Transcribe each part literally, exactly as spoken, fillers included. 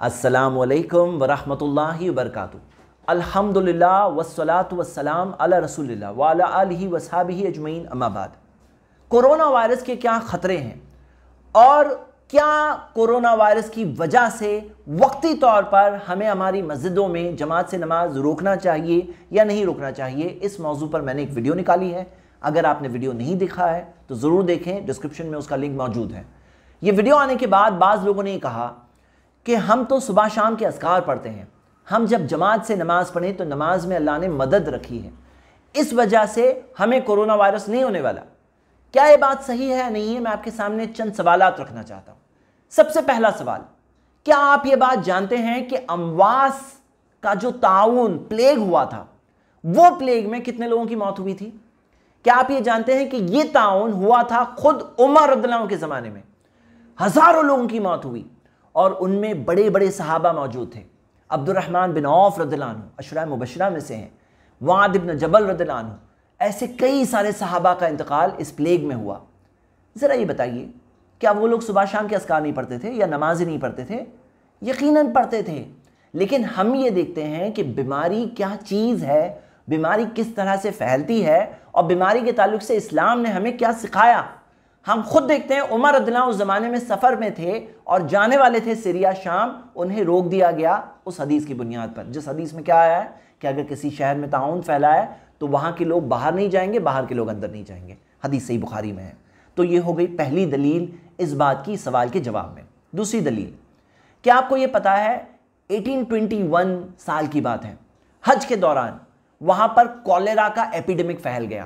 अस्सलामुअलैकुम वरहमतुल्लाहि वबरकातुहू। अल्हम्दुलिल्लाह वस्सलातु वस्सलाम अला रसूलिल्लाह व अला आलिहि वसहाबिहि अजमईन, अम्मा बाद। कोरोना वायरस के क्या ख़तरे हैं और क्या कोरोना वायरस की वजह से वक्ती तौर पर हमें हमारी मस्जिदों में जमात से नमाज रोकना चाहिए या नहीं रोकना चाहिए, इस मौजू पर मैंने एक वीडियो निकाली है। अगर आपने वीडियो नहीं देखा है तो ज़रूर देखें, डिस्क्रिप्शन में उसका लिंक मौजूद है। ये वीडियो आने के बाद बाज़ लोगों ने कहा कि हम तो सुबह शाम के अस्कार पढ़ते हैं, हम जब जमात से नमाज पढ़ें तो नमाज में अल्लाह ने मदद रखी है, इस वजह से हमें कोरोना वायरस नहीं होने वाला। क्या ये बात सही है या नहीं है? मैं आपके सामने चंद सवालात रखना चाहता हूं। सबसे पहला सवाल, क्या आप ये बात जानते हैं कि अमवास का जो ताउन प्लेग हुआ था, वो प्लेग में कितने लोगों की मौत हुई थी? क्या आप ये जानते हैं कि ये ताउन हुआ था खुद उमर रज़ियल्लाहु के ज़माने में? हज़ारों लोगों की मौत हुई और उनमें बड़े बड़े सहाबा मौजूद थे। अब्दुर्रहमान बिन औफ रज़ियल्लाहु अन्हु अशरा मुबशरा में से हैं, वाद इब्न जबल रज़ियल्लाहु अन्हु, ऐसे कई सारे सहाबा का इंतकाल इस प्लेग में हुआ। ज़रा ये बताइए, क्या वो लोग सुबह शाम के अस्कार नहीं पढ़ते थे या नमाज ही नहीं पढ़ते थे? यकीनन पढ़ते थे, लेकिन हम ये देखते हैं कि बीमारी क्या चीज़ है, बीमारी किस तरह से फैलती है और बीमारी के ताल्लुक से इस्लाम ने हमें क्या सिखाया। हम खुद देखते हैं, उमर रज़ियल्लाहु उस ज़माने में सफ़र में थे और जाने वाले थे सीरिया शाम, उन्हें रोक दिया गया उस हदीस की बुनियाद पर, जिस हदीस में क्या आया है कि अगर किसी शहर में ताउन फैला है तो वहाँ के लोग बाहर नहीं जाएंगे, बाहर के लोग अंदर नहीं जाएंगे। हदीस सही बुखारी में है। तो ये हो गई पहली दलील इस बात की सवाल के जवाब में। दूसरी दलील, क्या आपको ये पता है अठारह सौ इक्कीस साल की बात है, हज के दौरान वहाँ पर कॉलेरा का एपिडेमिक फैल गया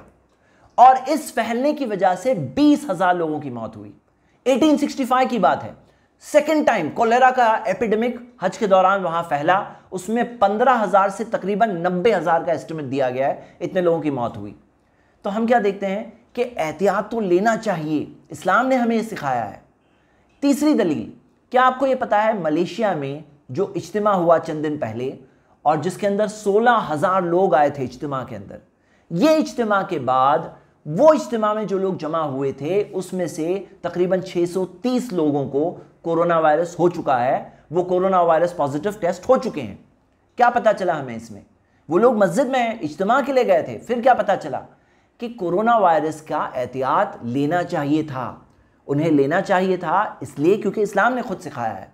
और इस फैलने की वजह से बीस हजार लोगों की मौत हुई। अठारह सौ पैंसठ की बात है, सेकेंड टाइम कॉलेरा का एपिडेमिक हज के दौरान वहां फैला, उसमें पंद्रह हजार से तकरीबन नब्बे हजार का एस्टिमेट दिया गया है, इतने लोगों की मौत हुई। तो हम क्या देखते हैं कि एहतियात तो लेना चाहिए, इस्लाम ने हमें सिखाया है। तीसरी दलील, क्या आपको यह पता है मलेशिया में जो इज्तिमा हुआ चंद दिन पहले और जिसके अंदर सोलह हजार लोग आए थे इज्तिमा के अंदर, ये इज्तिमा के बाद वो इज्तिमा में जो लोग जमा हुए थे उसमें से तकरीबन छह सौ तीस लोगों को कोरोना वायरस हो चुका है, वो कोरोना वायरस पॉजिटिव टेस्ट हो चुके हैं। क्या पता चला हमें इसमें? वो लोग मस्जिद में इज्तिमा के लिए गए थे, फिर क्या पता चला कि कोरोना वायरस का एहतियात लेना चाहिए था, उन्हें लेना चाहिए था इसलिए क्योंकि इस्लाम ने खुद सिखाया है।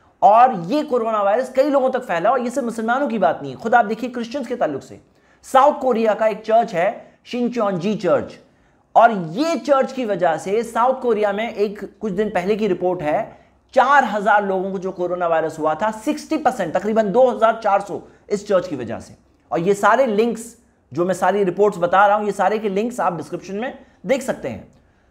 और ये कोरोना वायरस कई लोगों तक फैला और ये सिर्फ मुसलमानों की बात नहीं है, खुद आप देखिए क्रिश्चियंस के ताल्लुक से साउथ कोरिया का एक चर्च है शिनचोंजी चर्च, और ये चर्च की वजह से साउथ कोरिया में एक कुछ दिन पहले की रिपोर्ट है, चार हजार लोगों को जो कोरोना वायरस हुआ था, साठ परसेंट तकरीबन दो हजार चार सौ इस चर्च की वजह से। और ये सारे लिंक्स जो मैं सारी रिपोर्ट्स बता रहा हूं, ये सारे के लिंक्स आप डिस्क्रिप्शन में देख सकते हैं।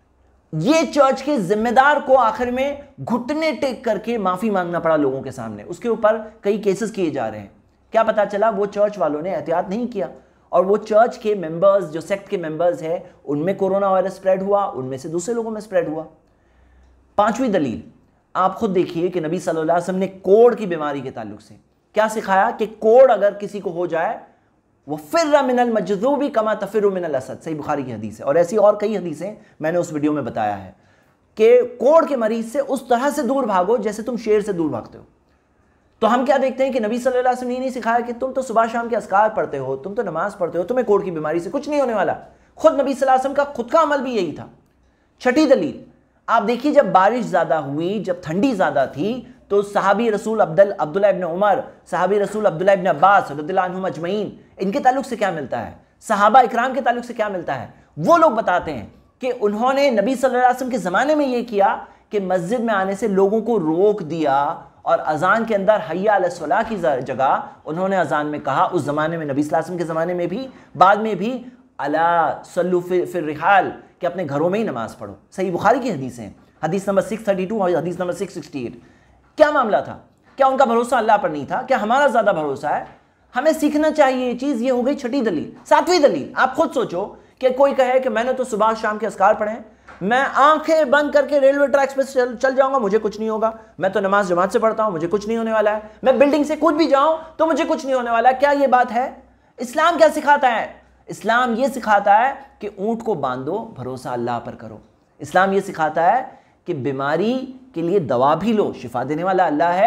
ये चर्च के जिम्मेदार को आखिर में घुटने टेक करके माफी मांगना पड़ा लोगों के सामने, उसके ऊपर कई केसेस किए जा रहे हैं। क्या पता चला? वो चर्च वालों ने एहतियात नहीं किया और वो चर्च के मेंबर्स, जो सेक्ट के मेंबर्स हैं, उनमें कोरोना वायरस स्प्रेड हुआ, उनमें से दूसरे लोगों में स्प्रेड हुआ। पांचवी दलील, आप खुद देखिए कि नबी सल्लल्लाहु अलैहि वसल्लम ने कोढ़ की बीमारी के ताल्लुक से क्या सिखाया कि कोढ़ अगर किसी को हो जाए, वो फिर्र मिनल मजज़ूबी कमा तफिर्रु मिनल असद, सही बुखारी की हदीस है। और ऐसी और कई हदीसें मैंने उस वीडियो में बताया है कि कोढ़ के मरीज से उस तरह से दूर भागो जैसे तुम शेर से दूर भागते हो। तो हम क्या देखते हैं कि नबी सल्लल्लाहु अलैहि वसल्लम ने नहीं सिखाया कि तुम तो सुबह शाम के अस्कार पढ़ते हो, तुम तो नमाज पढ़ते हो, तुम्हें कोढ़ की बीमारी से कुछ नहीं होने वाला। खुद नबी सल्लल्लाहु अलैहि वसल्लम का खुद का अमल भी यही था। छठी दलील, आप देखिए जब बारिश ज्यादा हुई, जब ठंडी ज्यादा थी, तो सहाबी रसूल अब्दुल अब्दुल्ला इब्न उमर, सहाबी रसूल अब्दुल्ला इब्न अब्बास रज़ियल्लाहु अन्हुम अजमईन, इनके ताल्लुक से क्या मिलता है, सहाबा इकराम के ताल्लुक से क्या मिलता है? वो लोग बताते हैं कि उन्होंने नबी सल्लल्लाहु अलैहि वसल्लम के ज़माने में ये किया कि मस्जिद में आने से लोगों को रोक दिया और अजान के अंदर हय्या अला सलाह की जगह उन्होंने अजान में कहा, उस ज़माने में नबी सल्लल्लाहु अलैहि वसल्लम के ज़माने में भी, बाद में भी, अला सल्लु फिर रिहाल, कि अपने घरों में ही नमाज पढ़ो। सही बुखारी की हदीस है, हदीस नंबर छह सौ बत्तीस और हदीस नंबर छह सौ अड़सठ। क्या मामला था? क्या उनका भरोसा अल्लाह पर नहीं था? क्या हमारा ज़्यादा भरोसा है? हमें सीखना चाहिए ये चीज़। ये हो गई छठी दलील। सातवीं दलील, आप खुद सोचो कि कोई कहे कि मैंने तो सुबह शाम के अस्कार पढ़े हैं, मैं आंखें बंद करके रेलवे ट्रैक्स पे चल, चल जाऊंगा, मुझे कुछ नहीं होगा, मैं तो नमाज जमात से पढ़ता हूं, मुझे कुछ नहीं होने वाला है, मैं बिल्डिंग से कूद भी जाऊं तो मुझे कुछ नहीं होने वाला है। क्या ये बात है? इस्लाम क्या सिखाता है? इस्लाम ये सिखाता है कि ऊंट को बांधो, भरोसा अल्लाह पर करो। इस्लाम ये सिखाता है कि बीमारी के लिए दवा भी लो, शिफा देने वाला अल्लाह है,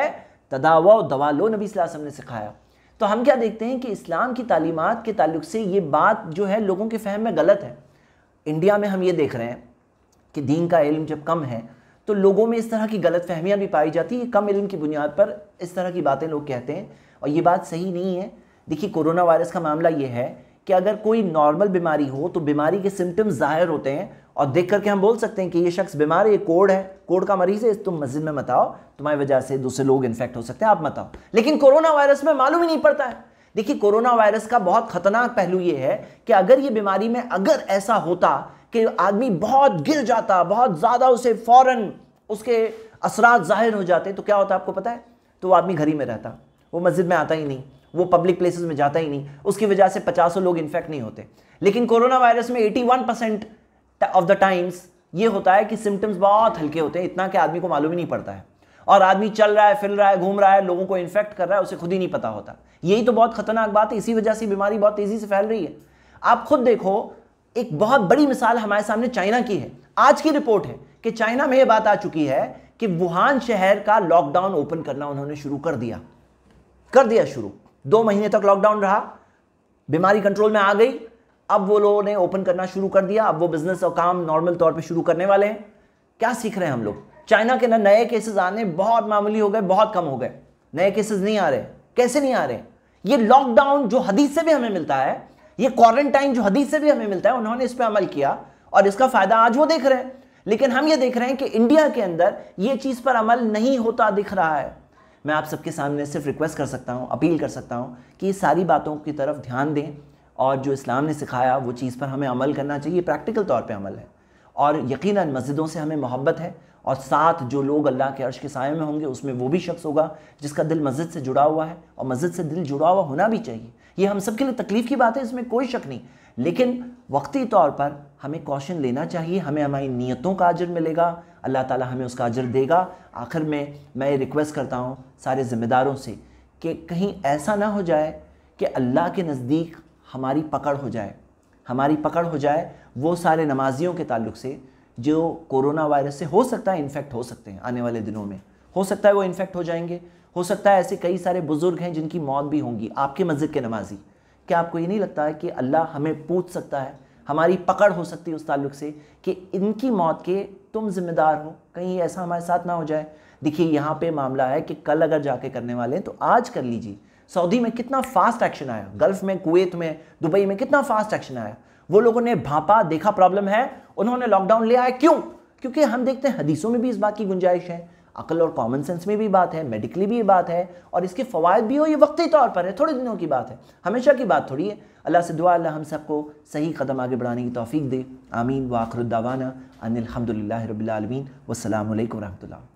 तदावा दवा लो, नबी सल्लल्लाहु अलैहि वसल्लम ने सिखाया। तो हम क्या देखते हैं कि इस्लाम की तालीमात के ताल्लुक से ये बात जो है लोगों के फहम में गलत है। इंडिया में हम ये देख रहे हैं कि दीन का इल्म जब कम है तो लोगों में इस तरह की गलत फहमियाँ भी पाई जाती है। कम इल्म की बुनियाद पर इस तरह की बातें लोग कहते हैं और ये बात सही नहीं है। देखिए, कोरोना वायरस का मामला ये है कि अगर कोई नॉर्मल बीमारी हो तो बीमारी के सिम्टम्स ज़ाहिर होते हैं और देख करके हम बोल सकते हैं कि ये शख्स बीमार है, ये कोड है, कोड का मरीज़ है, तुम मस्जिद में मत आओ, तुम्हारी वजह से दूसरे लोग इन्फेक्ट हो सकते हैं, आप मत आओ। लेकिन कोरोना वायरस में मालूम ही नहीं पड़ता है। देखिए, कोरोना वायरस का बहुत खतरनाक पहलू ये है कि अगर ये बीमारी में अगर ऐसा होता कि आदमी बहुत गिर जाता, बहुत ज़्यादा उसे फ़ौरन उसके असरात ज़ाहिर हो जाते, तो क्या होता आपको पता है? तो वो आदमी घर ही में रहता, वो मस्जिद में आता ही नहीं, वो पब्लिक प्लेसेस में जाता ही नहीं, उसकी वजह से पचासों लोग इन्फेक्ट नहीं होते। लेकिन कोरोना वायरस में इक्यासी परसेंट ऑफ द टाइम्स ये होता है कि सिम्टम्स बहुत हल्के होते हैं, इतना कि आदमी को मालूम ही नहीं पड़ता है और आदमी चल रहा है, फिर रहा है, घूम रहा है, लोगों को इन्फेक्ट कर रहा है, उसे खुद ही नहीं पता होता। यही तो बहुत खतरनाक बात है, इसी वजह से बीमारी बहुत तेज़ी से फैल रही है। आप खुद देखो, एक बहुत बड़ी मिसाल हमारे सामने चाइना की है। आज की रिपोर्ट है कि चाइना में यह बात आ चुकी है कि वुहान शहर का लॉकडाउन ओपन करना उन्होंने शुरू कर दिया कर दिया शुरू दो महीने तक लॉकडाउन रहा, बीमारी कंट्रोल में आ गई, अब वो लोगों ने ओपन करना शुरू कर दिया। अब वो बिजनेस और काम नॉर्मल तौर पे शुरू करने वाले हैं। क्या सीख रहे हैं हम लोग? चाइना के ना नए केसेस आने बहुत मामूली हो गए, बहुत कम हो गए, नए केसेस नहीं आ रहे। कैसे नहीं आ रहे? ये लॉकडाउन जो हदीस से भी हमें मिलता है, ये क्वारंटाइन जो हदीस से भी हमें मिलता है, उन्होंने इस पर अमल किया और इसका फायदा आज वो देख रहे हैं। लेकिन हम ये देख रहे हैं कि इंडिया के अंदर ये चीज़ पर अमल नहीं होता दिख रहा है। मैं आप सबके सामने सिर्फ रिक्वेस्ट कर सकता हूँ, अपील कर सकता हूँ कि ये सारी बातों की तरफ ध्यान दें और जो इस्लाम ने सिखाया वो चीज़ पर हमें अमल करना चाहिए। प्रैक्टिकल तौर पे अमल है और यकीनन मस्जिदों से हमें मोहब्बत है और साथ जो लोग अल्लाह के अर्श के साए में होंगे उसमें वो भी शख्स होगा जिसका दिल मस्जिद से जुड़ा हुआ है और मस्जिद से दिल जुड़ा हुआ होना भी चाहिए। ये हम सब के लिए तकलीफ़ की बात है, इसमें कोई शक नहीं, लेकिन वक्ती तौर पर हमें कॉशन लेना चाहिए। हमें हमारी नीयतों का अजर मिलेगा, अल्लाह ताला हमें उसका अजर देगा। आखिर में मैं ये रिक्वेस्ट करता हूँ सारे ज़िम्मेदारों से कि कहीं ऐसा ना हो जाए कि अल्लाह के नज़दीक हमारी पकड़ हो जाए हमारी पकड़ हो जाए वो सारे नमाजियों के ताल्लुक से जो कोरोना वायरस से हो सकता है इन्फेक्ट हो सकते हैं। आने वाले दिनों में हो सकता है वो इन्फेक्ट हो जाएंगे। हो सकता है ऐसे कई सारे बुज़ुर्ग हैं जिनकी मौत भी होंगी, आपके मस्जिद के नमाजी। क्या आपको ये नहीं लगता है कि अल्लाह हमें पूछ सकता है, हमारी पकड़ हो सकती है उस ताल्लुक से कि इनकी मौत के तुम जिम्मेदार हो, कहीं ऐसा हमारे साथ ना हो जाए। देखिए, यहाँ पे मामला है कि कल अगर जाके करने वाले हैं तो आज कर लीजिए। सऊदी में कितना फास्ट एक्शन आया, गल्फ में, कुवैत में, दुबई में कितना फास्ट एक्शन आया। वो लोगों ने भापा, देखा प्रॉब्लम है, उन्होंने लॉकडाउन ले आए। क्यों? क्योंकि हम देखते हैं हदीसों में भी इस बात की गुंजाइश है, अकल और कॉमन सेंस में भी बात है, मेडिकली भी ये बात है और इसके फ़वाइद भी हो। ये वक्ती तौर पर है, थोड़े दिनों की बात है, हमेशा की बात थोड़ी है। अल्लाह से दुआ अल्लाह हम सबको सही कदम आगे बढ़ाने की तौफीक दे। आमीन व आखिर दावाना अनिल हम्दुलिल्लाहि रब्बिल आलमीन। वस्सलामु अलैकुम व रहमतुल्लाह।